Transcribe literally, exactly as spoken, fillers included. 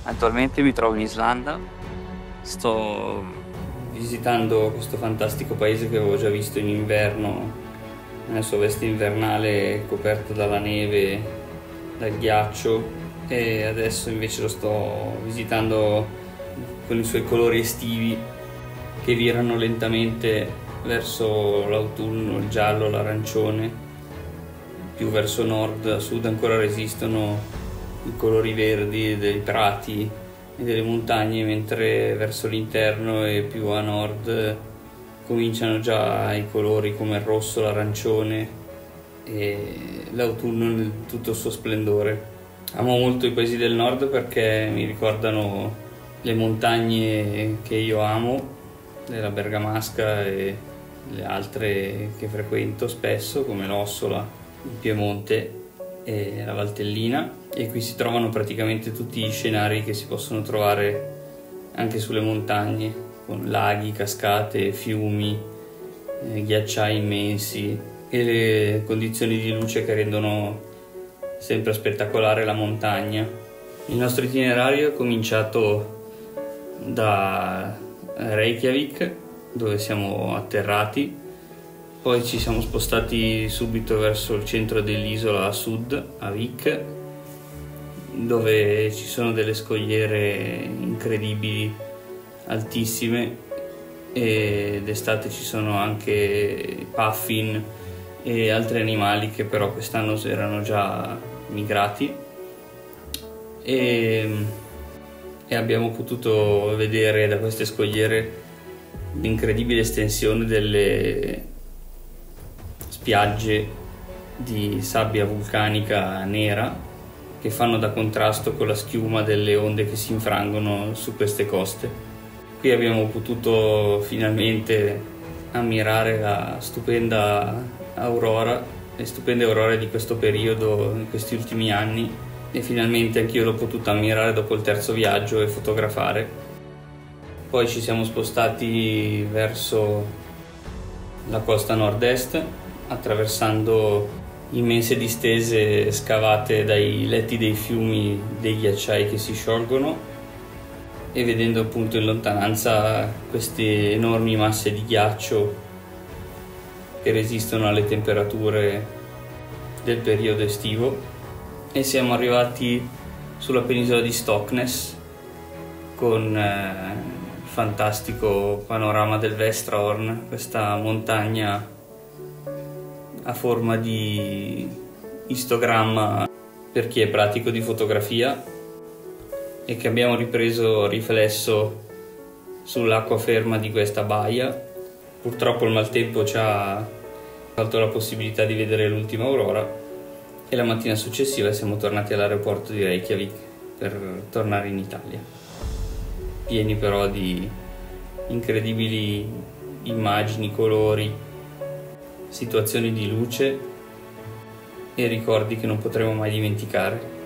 Attualmente mi trovo in Islanda, sto visitando questo fantastico paese che avevo già visto in inverno, nella sua veste invernale coperto dalla neve, dal ghiaccio, e adesso invece lo sto visitando con i suoi colori estivi che virano lentamente verso l'autunno, il giallo, l'arancione. Più verso nord, a sud ancora resistono i colori verdi dei prati e delle montagne, mentre verso l'interno e più a nord cominciano già i colori come il rosso, l'arancione e l'autunno in tutto il suo splendore. Amo molto i paesi del nord perché mi ricordano le montagne che io amo, della Bergamasca e le altre che frequento spesso, come l'Ossola, il Piemonte e la Valtellina, e qui si trovano praticamente tutti gli scenari che si possono trovare anche sulle montagne, con laghi, cascate, fiumi, eh, ghiacciai immensi e le condizioni di luce che rendono sempre spettacolare la montagna. Il nostro itinerario è cominciato da Reykjavik, dove siamo atterrati. Poi ci siamo spostati subito verso il centro dell'isola a sud, a Vik, dove ci sono delle scogliere incredibili, altissime, e d'estate ci sono anche puffin e altri animali che però quest'anno erano già migrati, e, e abbiamo potuto vedere da queste scogliere l'incredibile estensione delle spiagge di sabbia vulcanica nera che fanno da contrasto con la schiuma delle onde che si infrangono su queste coste. Qui abbiamo potuto finalmente ammirare la stupenda aurora, le stupende aurore di questo periodo, in questi ultimi anni, e finalmente anch'io l'ho potuta ammirare dopo il terzo viaggio e fotografare. Poi ci siamo spostati verso la costa nord-est, attraversando immense distese scavate dai letti dei fiumi, dei ghiacciai che si sciolgono, e vedendo appunto in lontananza queste enormi masse di ghiaccio che resistono alle temperature del periodo estivo. E siamo arrivati sulla penisola di Stoknes con eh, il fantastico panorama del Vestrahorn, questa montagna a forma di istogramma per chi è pratico di fotografia, e che abbiamo ripreso riflesso sull'acqua ferma di questa baia. Purtroppo il maltempo ci ha tolto la possibilità di vedere l'ultima aurora, e la mattina successiva siamo tornati all'aeroporto di Reykjavik per tornare in Italia, pieni però di incredibili immagini, colori, situazioni di luce e ricordi che non potremo mai dimenticare.